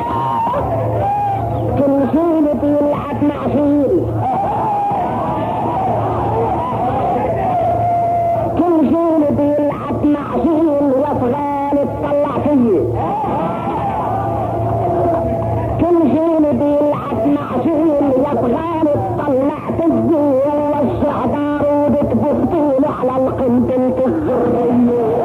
كل جيل بيلعب مع جيل، كل جيل بيلعب مع جيل وافغان تطلع فيه، كل جيل بيلعب مع جيل وافغان تطلع فيه، ووسع بارود بفطول على القنبلة الذرية.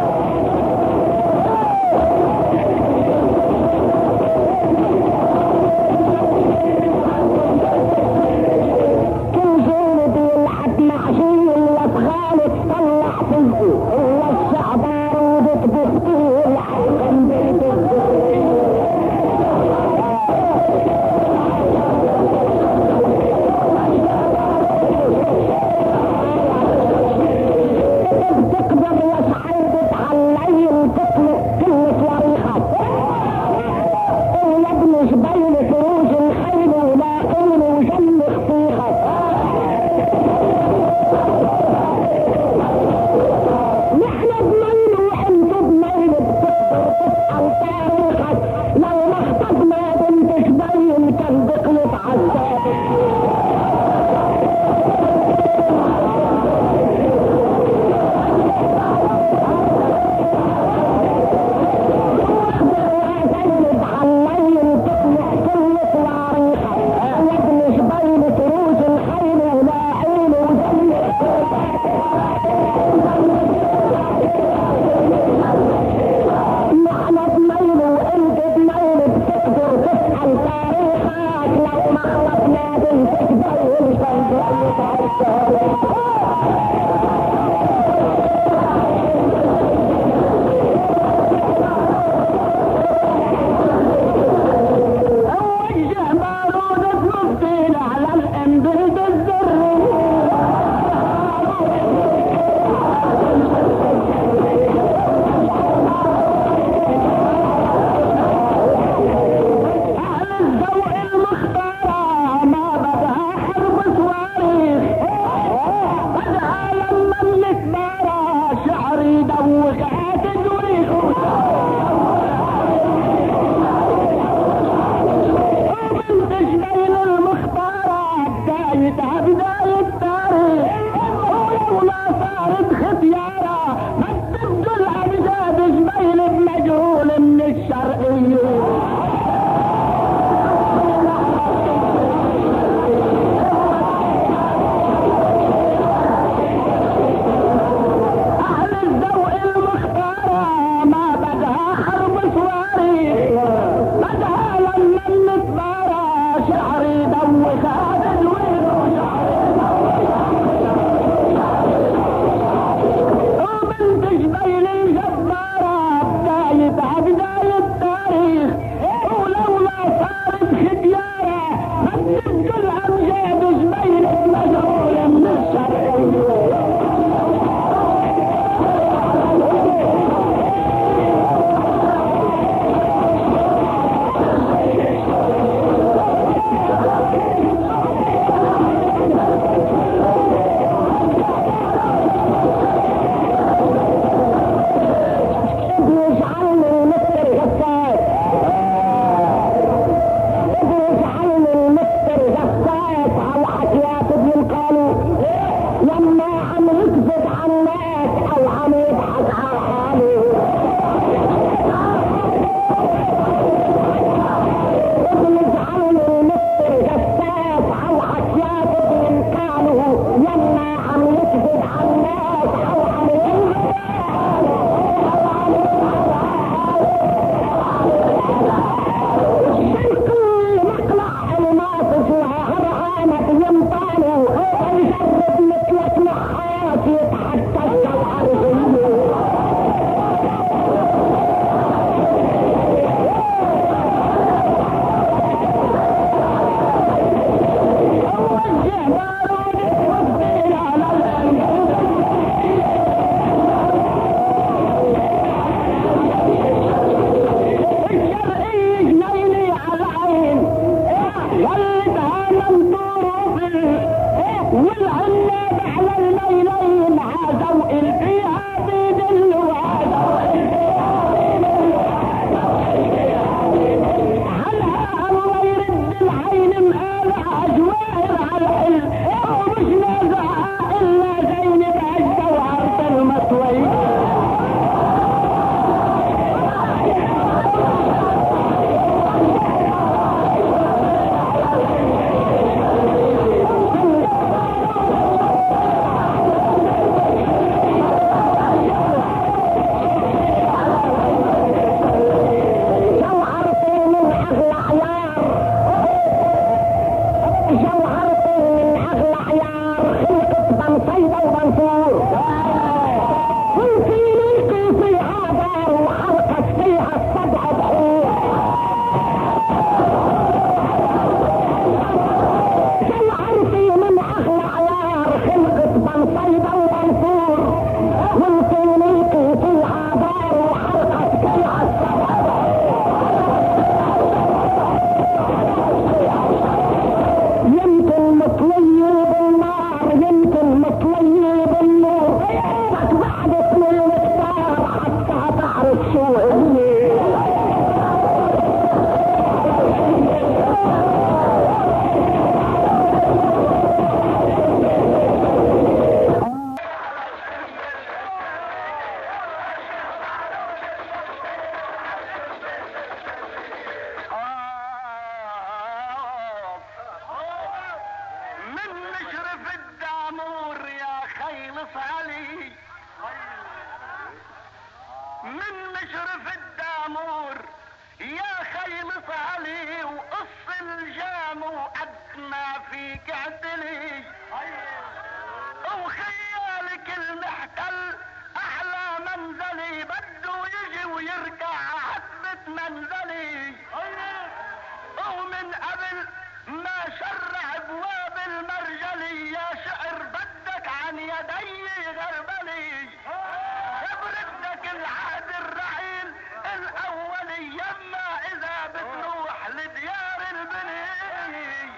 شر ابواب المرجلي يا شعر بدك عن يدي غربلي بردك العهد الرعيل الاولي يما اذا بتروح لديار البني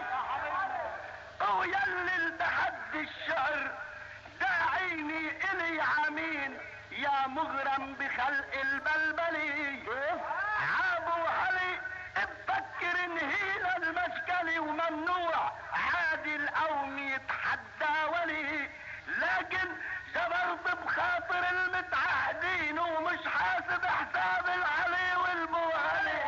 ويلي التحدي الشعر داعيني الي عمين يا مغرم بخلق البلبلي عابوا علي بفكر انهيل المشكلي وممنوع عادي القوم يتحدى ولي لكن جبرت بخاطر المتعهدين ومش حاسب حساب العلي والموهلي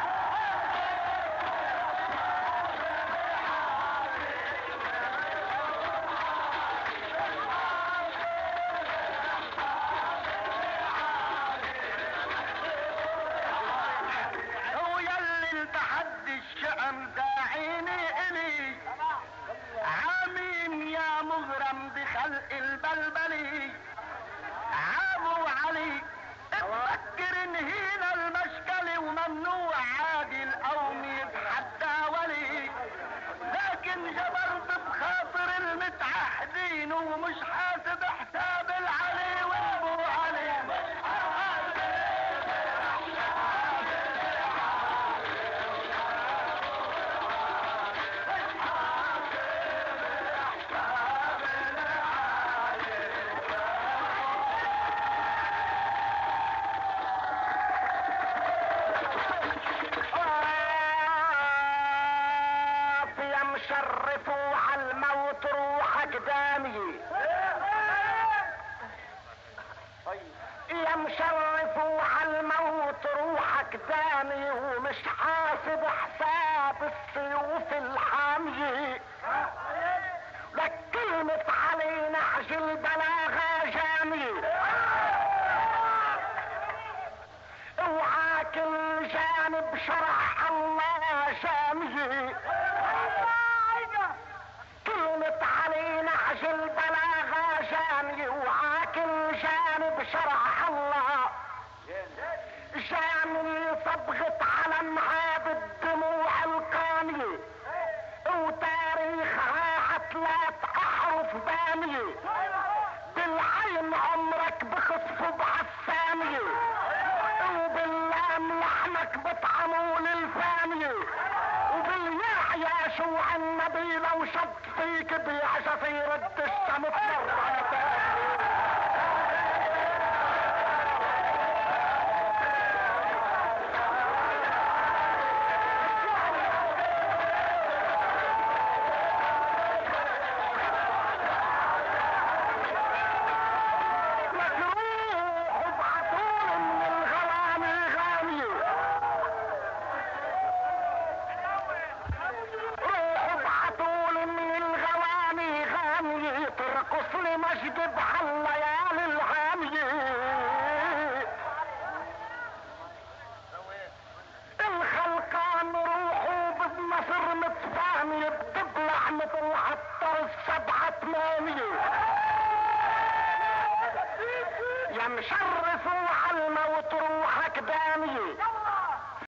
الشعر داعيني الي عامين يا مغرم بخلق البلبلي عابوا علي اتفكر انهين المشكلي وممنوع عادي القوم يتحدى ولي لكن جبرت بخاطر المتعهدين ومش حاسب حساب العلي والبو علي شرفوا على الموت روحك دامي يا مشرفوا على الموت روحك دامي ومش حاسب حساب السيوف الحامية لك كلمة علي نهج البلاغة جامي اوعاك الجانب شرع الله جامي كلمة علي نهج البلاغة جامي وعاك الجانب شرع الله جامي صبغت على معاد الدموع القامية وتاريخها عتلات احرف بامية بالعين عمرك بخطف بعالثانية وباللام لحمك بطعمه للفانية وبالياء يا شوع النبي لو شط فيك بيعشى في رد الشمس مرة مجد بهالليالي الهامية الخلقان روحوا بالنصر متفانية بتبلع مثل عطر السبعة ثمانية يا مشرف